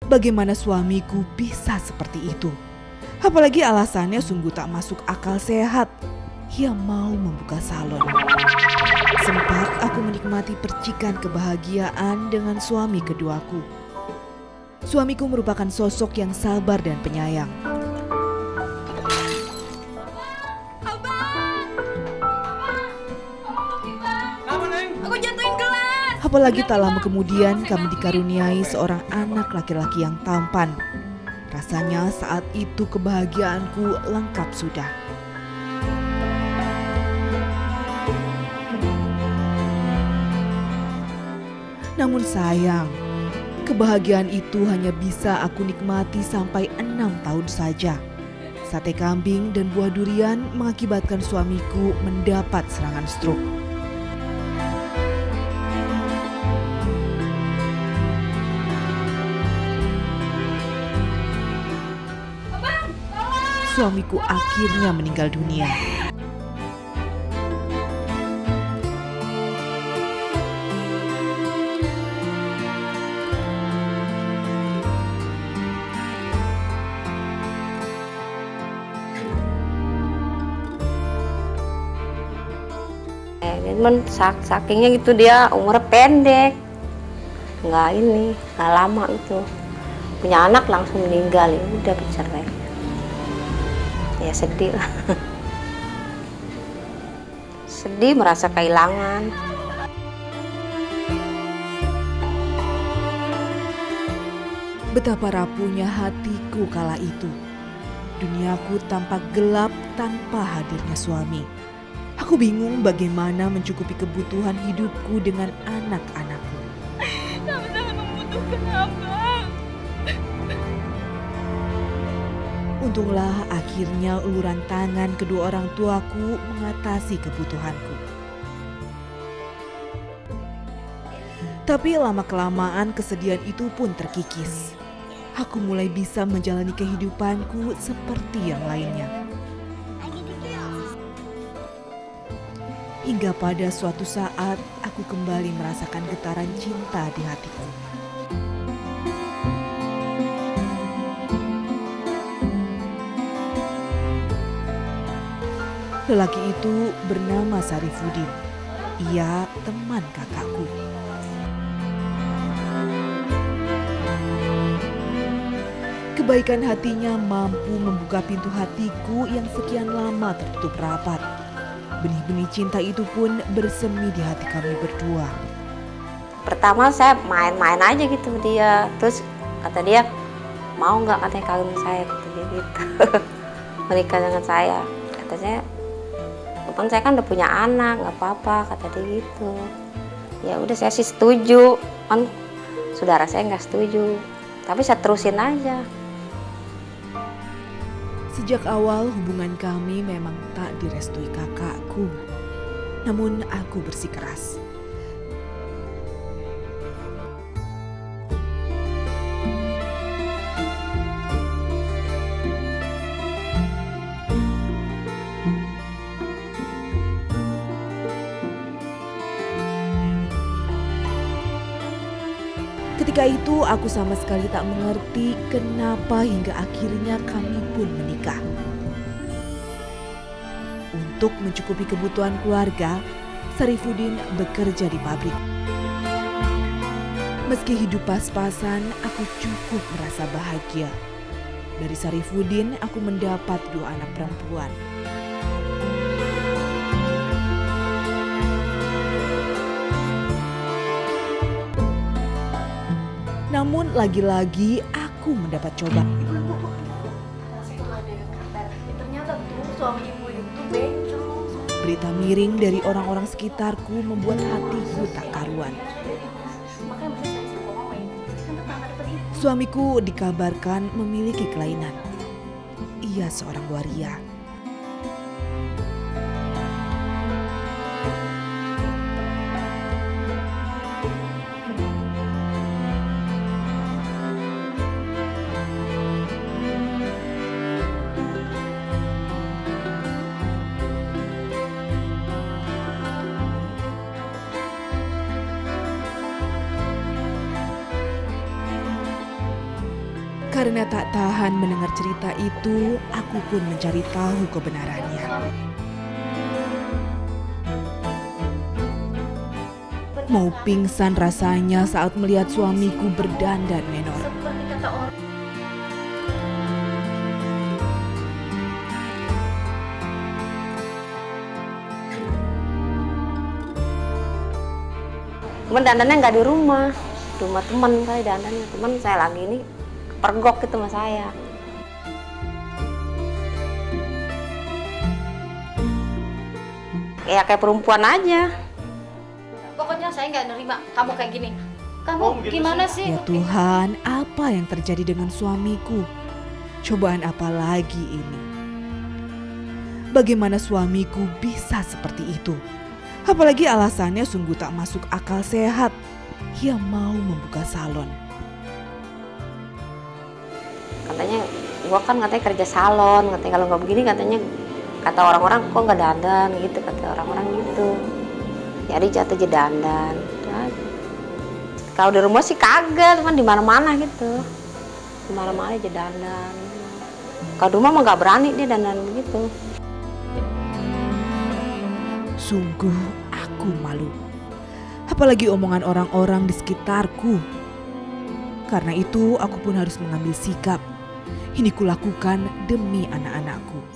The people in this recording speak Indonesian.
Bagaimana suamiku bisa seperti itu? Apalagi alasannya sungguh tak masuk akal sehat. Ia mau membuka salon. Sempat aku menikmati percikan kebahagiaan dengan suami keduaku. Suamiku merupakan sosok yang sabar dan penyayang. Apalagi tak lama kemudian kami dikaruniai seorang anak laki-laki yang tampan. Rasanya saat itu kebahagiaanku lengkap sudah. Namun sayang, kebahagiaan itu hanya bisa aku nikmati sampai 6 tahun saja. Sate kambing dan buah durian mengakibatkan suamiku mendapat serangan stroke. Suamiku akhirnya meninggal dunia. Cuman sakingnya gitu dia umurnya pendek, nggak lama itu punya anak langsung meninggal, ya udah bercerai. Ya sedih lah. Sedih, merasa kehilangan. Betapa rapuhnya hatiku kala itu. Duniaku tampak gelap tanpa hadirnya suami. Aku bingung bagaimana mencukupi kebutuhan hidupku dengan anak-anakku. Kami sangat membutuhkan abang. Untunglah akhirnya uluran tangan kedua orang tuaku mengatasi kebutuhanku. Tapi lama-kelamaan kesedihan itu pun terkikis. Aku mulai bisa menjalani kehidupanku seperti yang lainnya. Hingga pada suatu saat aku kembali merasakan getaran cinta di hatiku. Lelaki itu bernama Sarifudin. Ia teman kakakku. Kebaikan hatinya mampu membuka pintu hatiku yang sekian lama tertutup rapat. Benih-benih cinta itu pun bersemi di hati kami berdua. Pertama saya main-main aja gitu sama dia. Terus kata dia, mau nggak katanya kawin sama saya, kata dia gitu. Menikah dengan saya. Kata saya, kan saya kan udah punya anak, nggak apa-apa, kata dia gitu. Ya udah saya sih setuju. Kan saudara saya nggak setuju. Tapi saya terusin aja. Sejak awal hubungan kami memang tak direstui kakakku. Namun aku bersikeras. Ketika itu aku sama sekali tak mengerti kenapa hingga akhirnya kami pun menikah. Untuk mencukupi kebutuhan keluarga, Sarifudin bekerja di pabrik. Meski hidup pas-pasan, aku cukup merasa bahagia. Dari Sarifudin aku mendapat 2 anak perempuan. Namun lagi-lagi aku mendapat cobaan. Ternyata tuh suami ibu itu bencong. Berita miring dari orang-orang sekitarku membuat hatiku tak karuan. Suamiku dikabarkan memiliki kelainan. Ia seorang waria. Karena tak tahan mendengar cerita itu, aku pun mencari tahu kebenarannya. Mau pingsan rasanya saat melihat suamiku berdandan menor. Seperti kata orang. Cuman dandannya nggak di rumah teman kali dandannya. Teman saya lagi ini kepergok gitu sama saya. Ya kayak perempuan aja. Pokoknya saya nggak nerima kamu kayak gini. Kamu gimana sih? Ya Tuhan, apa yang terjadi dengan suamiku? Cobaan apa lagi ini? Bagaimana suamiku bisa seperti itu? Apalagi alasannya sungguh tak masuk akal sehat. Ia mau membuka salon. Katanya, gua kan katanya kerja salon. Katanya kalau nggak begini katanya, kata orang-orang kok nggak dandan gitu. Kata orang-orang gitu. Jadi jatuh aja dandan. Kalau di rumah sih kagak, cuman di mana-mana gitu. Di mana-mana aja dandan. Kalau di rumah mah nggak berani dia dandan begitu. Sungguh aku malu. Apalagi omongan orang-orang di sekitarku. Karena itu aku pun harus mengambil sikap. Ini kulakukan demi anak-anakku.